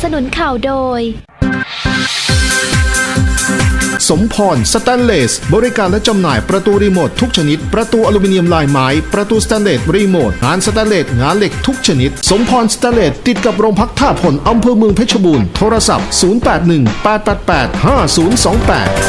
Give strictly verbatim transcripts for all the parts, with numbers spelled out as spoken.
นุนข่าวโดยสมพรสแตนเลสบริการและจำหน่ายประตูรีโมททุกชนิดประตูอลูมิเนียมลายไม้ประตูสแตนเลสรีโมทงานสแตนเลสงานเหล็กทุกชนิดสมพรสแตนเลสติดกับโรงพักท่าพลอำเภอเมืองเพชรบูรณ์โทรศัพท์ศูนย์ แปด หนึ่ง แปด แปด แปด ห้า ศูนย์ สอง แปด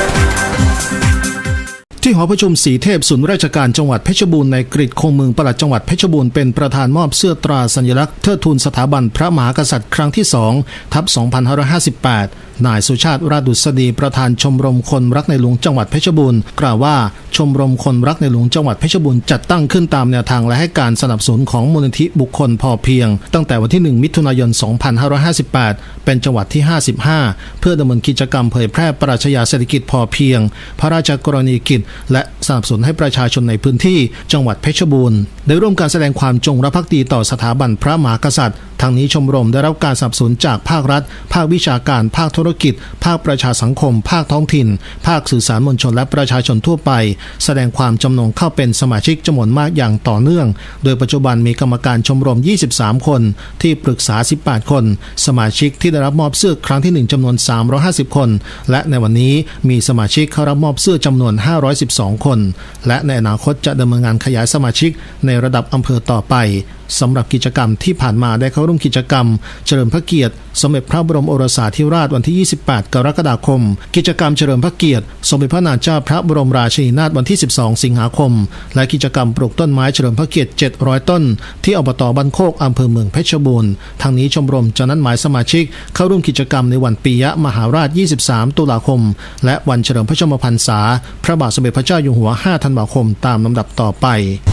ที่หอประชุมสีเทพศูนย์ราชการจังหวัดเพชรบูรณ์ในกฤษคงเมืองปลัดจังหวัดเพชรบูรณ์เป็นประธานมอบเสื้อตราสัญลักษณ์เทิดทูนสถาบันพระมหากษัตริย์ครั้งที่สองทับสองพันห้าร้อยห้าสิบแปดนายสุชาติราชดุษฎีประธานชมรมคนรักในหลวงจังหวัดเพชรบูรณ์กล่าวว่าชมรมคนรักในหลวงจังหวัดเพชรบูรณ์จัดตั้งขึ้นตามแนวทางและให้การสนับสนุนของมูลนิธิบุคคลพอเพียงตั้งแต่วันที่หนึ่งมิถุนายนสองพันห้าร้อยห้าสิบแปดเป็นจังหวัดที่ห้าสิบห้าเพื่อดำเนินกิจกรรมเผยแพร่ปรัชญาเศรษฐกิจพอเพียงพระราชกรณียกิจและสนับสนุนให้ประชาชนในพื้นที่จังหวัดเพชรบูรณ์ได้ร่วมการแสดงความจงรักภักดีต่อสถาบันพระมหากษัตริย์ทางนี้ชมรมได้รับการสนับสนุนจากภาครัฐภาควิชาการภาคธุรกิจภาคประชาสังคมภาคท้องถิ่นภาคสื่อสารมวลชนและประชาชนทั่วไปแสดงความจำนงเข้าเป็นสมาชิกจำนวนมากอย่างต่อเนื่องโดยปัจจุบันมีกรรมการชมรมยี่สิบสามคนที่ปรึกษาสิบแปดคนสมาชิกที่ได้รับมอบเสื้อครั้งที่หนึ่งจำนวนสามร้อยห้าสิบคนและในวันนี้มีสมาชิกเข้ารับมอบเสื้อจำนวนห้าร้อยสิบสองคนและในอนาคตจะดำเนินงานขยายสมาชิกในระดับอำเภอต่อไปสำหรับกิจกรรมที่ผ่านมาได้เข้าร่วมกิจกรรมเฉลิมพระเกียรติสมเด็จพระบรมโอรสาธิราชวันที่ยี่สิบแปดกรกฎาคมกิจกรรมเฉลิมพระเกียรติสมเด็จพระนางเจ้าพระบรมราชินีนาถวันที่สิบสองสิงหาคมและกิจกรรมปลูกต้นไม้เฉลิมพระเกียรติเจ็ดร้อยต้นที่อบต.บ้านโคกอำเภอเมืองเพชรบูรณ์ทางนี้ชมรมจะนัดหมายสมาชิกเข้าร่วมกิจกรรมในวันปิยมหาราชยี่สิบสามตุลาคมและวันเฉลิมพระชนมพรรษาพระบาทสมเด็จพระเจ้าอยู่หัวห้าธันวาคมตามลำดับต่อไป